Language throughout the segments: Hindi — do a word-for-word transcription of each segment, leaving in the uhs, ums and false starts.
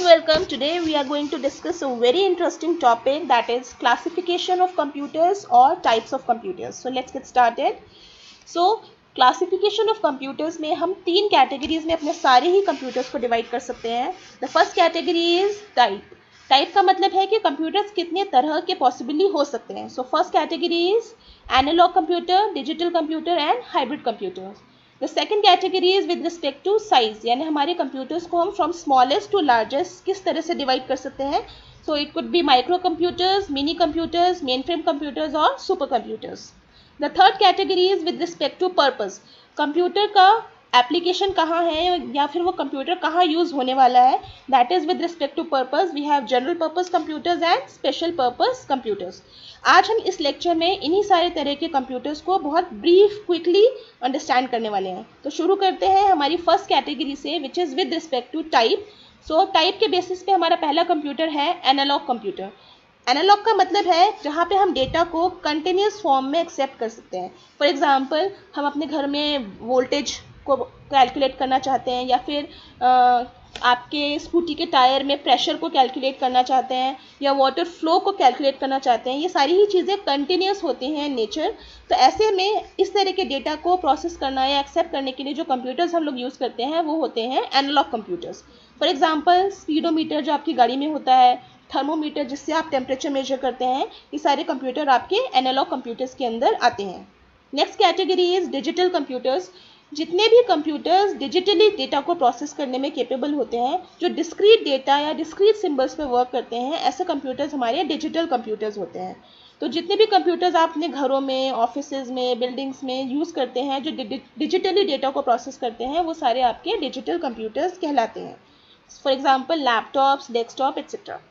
welcome. Today we are going to discuss a very interesting topic, that is classification of computers or types of computers. So let's get started. So classification of computers में हम तीन categories में अपने सारे ही computers को divide कर सकते हैं. The first category is type. Type का मतलब है कि computers कितने तरह के possibly हो सकते हैं. So first category is analog computer, digital computer and hybrid computers. The second category is with respect to size, यानी हमारे computers को हम from smallest to largest किस तरह से divide कर सकते हैं. So it could be micro computers, mini computers, mainframe computers और super computers. The third category is with respect to purpose. Computer का application कहाँ है या फिर वो computer कहाँ use होने वाला है. That is with respect to purpose. We have general purpose computers and special purpose computers. आज हम इस लेक्चर में इन्हीं सारे तरह के कंप्यूटर्स को बहुत ब्रीफ क्विकली अंडरस्टैंड करने वाले हैं. तो शुरू करते हैं हमारी फर्स्ट कैटेगरी से, which is with respect to type. So type के बेसिस पे हमारा पहला कंप्यूटर है एनालॉग कंप्यूटर. एनालॉग का मतलब है जहाँ पे हम डेटा को कंटिन्यूस फॉर्म में एक्सेप्ट कर सकते हैं. फॉर एग्जांपल हम अपने घर में वोल्टेज को कैलकुलेट करना चाहते हैं या फिर आ, आपके स्कूटी के टायर में प्रेशर को कैलकुलेट करना चाहते हैं या वाटर फ्लो को कैलकुलेट करना चाहते हैं. ये सारी ही चीज़ें कंटिन्यूस होती हैं इन नेचर. तो ऐसे में इस तरह के डेटा को प्रोसेस करना या एक्सेप्ट करने के लिए जो कंप्यूटर्स हम लोग यूज़ करते हैं वो होते हैं analogue computers. For example speedometer जो आपकी गाड़ी में होता है, थर्मोमीटर जिससे आप टेम्परेचर मेजर करते हैं, ये सारे कंप्यूटर आपके एनालॉग कंप्यूटर्स के अंदर आते हैं. Next category is digital computers. जितने भी कंप्यूटर्स डिजिटली डेटा को प्रोसेस करने में केपेबल होते हैं, जो डिस्क्रीट डेटा या डिस्क्रीट सिंबल्स पे वर्क करते हैं, ऐसे कंप्यूटर्स हमारे डिजिटल कंप्यूटर्स होते हैं. तो जितने भी कंप्यूटर्स आप अपने घरों में, ऑफिसेज में, बिल्डिंग्स में यूज़ करते हैं जो डिजिटली डेटा को प्रोसेस करते हैं, वो सारे आपके डिजिटल कंप्यूटर्स कहलाते हैं. For example laptops, desktop etcetera.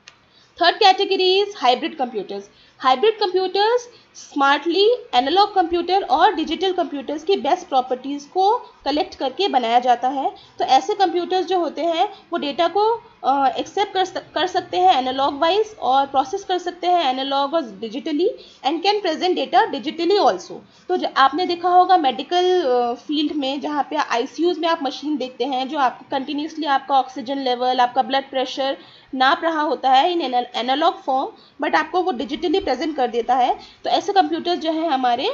Third category is hybrid computers. Hybrid computers smartly analogue computer और डिजिटल कंप्यूटर्स की बेस्ट प्रॉपर्टीज़ को कलेक्ट करके बनाया जाता है. तो ऐसे कंप्यूटर्स जो होते हैं वो डेटा को एक्सेप्ट कर सक, कर सकते हैं एनालॉग वाइज और प्रोसेस कर सकते हैं एनालॉग और digitally and can present data digitally also. तो जो आपने देखा होगा मेडिकल फील्ड में जहाँ पे आईसीयूज़ में आप मशीन देखते हैं जो आपको कंटिन्यूसली आपका ऑक्सीजन लेवल, आपका ब्लड प्रेशर नाप रहा होता है इन एनालॉग फॉर्म, बट आपको वो डिजिटली प्रेजेंट कर देता है. तो ऐसे कंप्यूटर्स जो हैं हमारे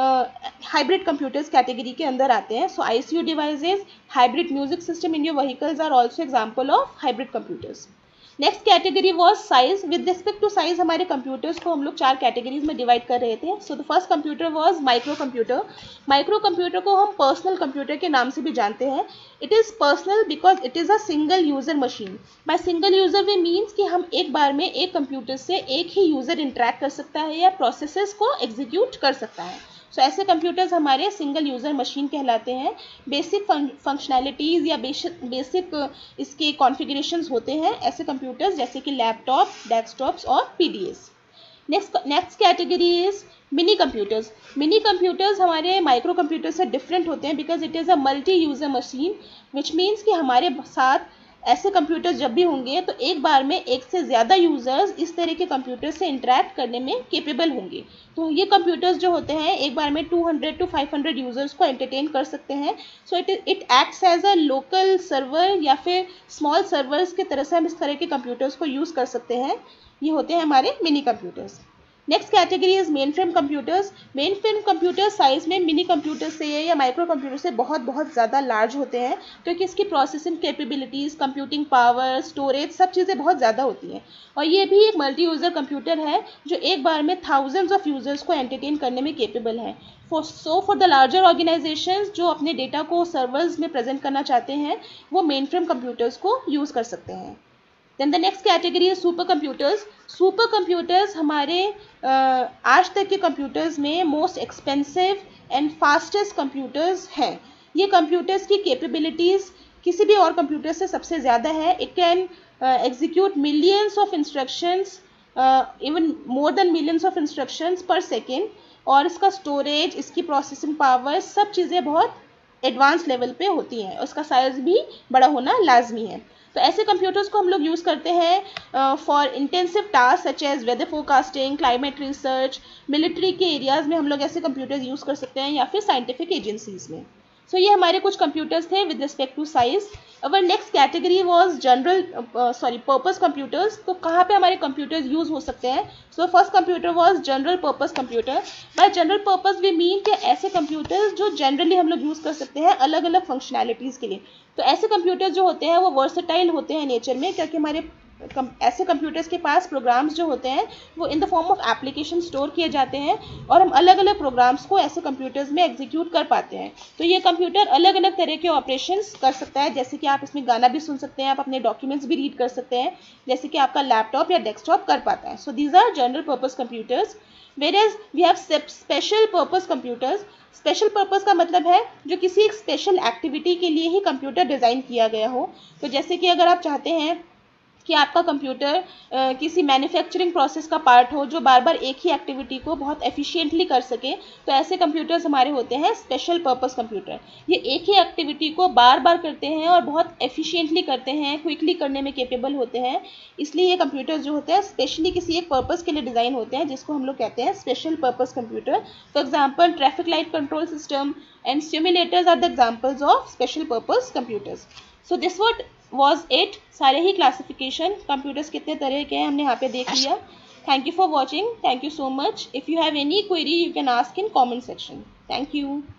हाइब्रिड कंप्यूटर्स कैटेगरी के अंदर आते हैं. So ICU devices, hybrid music system in your vehicles are also example of hybrid computers. Next category was size. With respect to size हमारे कंप्यूटर्स को हम लोग चार कैटेगरीज में डिवाइड कर रहे थे. So the first computer was micro computer. Micro computer को हम पर्सनल कंप्यूटर के नाम से भी जानते हैं. It is personal because it is a single user machine. By single user we means कि हम एक बार में एक कंप्यूटर से एक ही यूज़र इंटरेक्ट कर सकता है या प्रोसेसेस को एग्जीक्यूट कर सकता है. सो so, ऐसे कंप्यूटर्स हमारे सिंगल यूज़र मशीन कहलाते हैं. बेसिक फंक्शनैलिटीज़ या बेसिक बेसिक इसके कॉन्फ़िगरेशंस होते हैं ऐसे कंप्यूटर्स जैसे कि लैपटॉप, डेस्कटॉप्स और PDS. Next next category is mini computers. Mini computers हमारे माइक्रो कंप्यूटर से डिफरेंट होते हैं because it is a multi user machine, which means कि हमारे साथ ऐसे कंप्यूटर्स जब भी होंगे तो एक बार में एक से ज़्यादा यूज़र्स इस तरह के कंप्यूटर से इंटरेक्ट करने में केपेबल होंगे. तो ये कंप्यूटर्स जो होते हैं एक बार में two hundred to five hundred users को एंटरटेन कर सकते हैं. So it it acts as a local server या फिर स्मॉल सर्वर्स की तरह से हम इस तरह के कंप्यूटर्स को यूज़ कर सकते हैं. ये होते हैं हमारे mini computers. Next category is mainframe computers. Mainframe computer size में मिनी कंप्यूटर से या माइक्रो कंप्यूटर से बहुत बहुत ज़्यादा लार्ज होते हैं क्योंकि इसकी processing capabilities, computing power, storage सब चीज़ें बहुत ज़्यादा होती हैं. और ये भी एक मल्टी यूज़र कंप्यूटर है जो एक बार में थाउजेंड्स ऑफ यूज़र्स को एंटरटेन करने में केपेबल है. For so for the larger organisations जो अपने डेटा को सर्वर्स में प्रेजेंट करना चाहते हैं वो मेन फ्रेम कंप्यूटर्स को यूज़ कर सकते हैं. Then the next category is super computers. Super computers हमारे आज तक के कंप्यूटर्स में most expensive and fastest computers हैं. ये कंप्यूटर्स की कैपेबिलिटीज़ किसी भी और कंप्यूटर से सबसे ज़्यादा है. It can execute millions of instructions, even more than millions of instructions per second. और इसका स्टोरेज, इसकी प्रोसेसिंग पावर सब चीज़ें बहुत एडवांस लेवल पे होती हैं. उसका साइज़ भी बड़ा होना लाजमी है. तो ऐसे कंप्यूटर्स को हम लोग यूज़ करते हैं for intensive task such as weather forecasting, climate research, military के एरियाज़ में हम लोग ऐसे कंप्यूटर्स यूज़ कर सकते हैं या फिर साइंटिफिक एजेंसीज़ में. सो so, ये हमारे कुछ कंप्यूटर्स थे with respect to size. Our next category was general sorry purpose computers. तो कहाँ पे हमारे कंप्यूटर्स यूज हो सकते हैं? So first computer was general purpose computer. By general purpose we mean कि ऐसे कंप्यूटर्स जो जनरली हम लोग यूज कर सकते हैं अलग अलग फंक्शनैलिटीज़ के लिए। तो ऐसे कंप्यूटर्स जो होते हैं वो वर्सेटाइल होते हैं नेचर में, क्योंकि हमारे कम, ऐसे कंप्यूटर्स के पास प्रोग्राम्स जो होते हैं वो in the form of application store किए जाते हैं और हम अलग अलग प्रोग्राम्स को ऐसे कंप्यूटर्स में एग्जीक्यूट कर पाते हैं। तो ये कंप्यूटर अलग अलग तरह के ऑपरेशंस कर सकता है, जैसे कि आप इसमें गाना भी सुन सकते हैं, आप अपने डॉक्यूमेंट्स भी रीड कर सकते हैं, जैसे कि आपका लैपटॉप या डेस्कटॉप कर पाता है। So these are general purpose computers. Whereas we have special purpose computers. Special purpose का मतलब है जो किसी एक स्पेशल एक्टिविटी के लिए ही कंप्यूटर डिज़ाइन किया गया हो। तो जैसे कि अगर आप चाहते हैं कि आपका कंप्यूटर किसी मैन्युफैक्चरिंग प्रोसेस का पार्ट हो जो बार बार एक ही एक्टिविटी को बहुत एफिशिएंटली कर सके, तो ऐसे कंप्यूटर्स हमारे होते हैं स्पेशल पर्पस कंप्यूटर। ये एक ही एक्टिविटी को बार बार करते हैं और बहुत एफिशिएंटली करते हैं, क्विकली करने में केपेबल होते हैं, इसलिए ये कंप्यूटर्स जो होते हैं स्पेशली किसी एक पर्पस के लिए डिज़ाइन होते हैं, जिसको हम लोग कहते हैं special purpose computer. For example traffic light control system and simulators are the examples of special purpose computers. So this what was it। सारे ही क्लासिफिकेशन कंप्यूटर्स कितने तरह के हैं हमने यहाँ पे देख लिया। Thank you for watching. Thank you so much. If you have any query you can ask in comment section. Thank you.